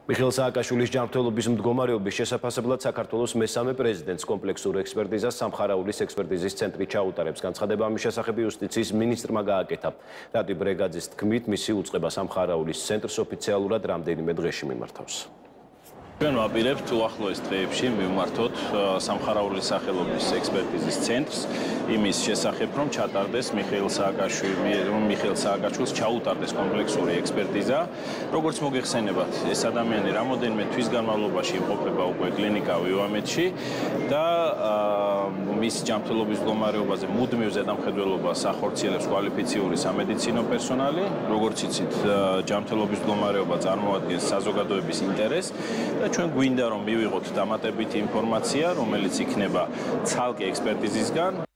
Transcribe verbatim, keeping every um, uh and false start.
მიხეილ სააკაშვილის ჯანმრთელობის მდგომარეობის შესაფასებლად საქართველოს მესამე პრეზიდენტს კომპლექსურ ექსპერტიზას სამხარაულის ექსპერტიზის ცენტრი ჩაუტარებს. განცხადება ამის შესახებ იუსტიციის მინისტრმა გააკეთა. რატი ბრეგაძის თქმით, მისი უწყება სამხარაულის ცენტრს ოფიციალურად რამდენიმე დღეში მიმართავს. ჩვენ ვაპირებთ უახლოეს დღეებში მივმართოთ სამხარაულის სახელობის ექსპერტიზის ცენტრს იმის შესახებ, რომ ჩატარდეს მიხეილ სააკაშვილს, რომ მიხეილ სააკაშვილს ჩაუტარდეს კომპლექსური ექსპერტიზა. როგორც მოგეხსენებათ, ეს ადამიანი რამოდენიმე თვის განმავლობაში იმყოფება უკვე კლინიკა ვივამეთში და მის ჯანმრთელობის მდგომარეობაზე მუდმივ ზედამხედველობას ახორციელებს კვალიფიციური სამედიცინო პერსონალი. როგორც იცით, ჯანმრთელობის მდგომარეობა წარმოადგენს საზოგადოების ინტერესს და ჩვენ გვინდა რომ მივიღოთ დამატებითი ინფორმაცია, რომელიც იქნება ცალკე ექსპერტიზისგან.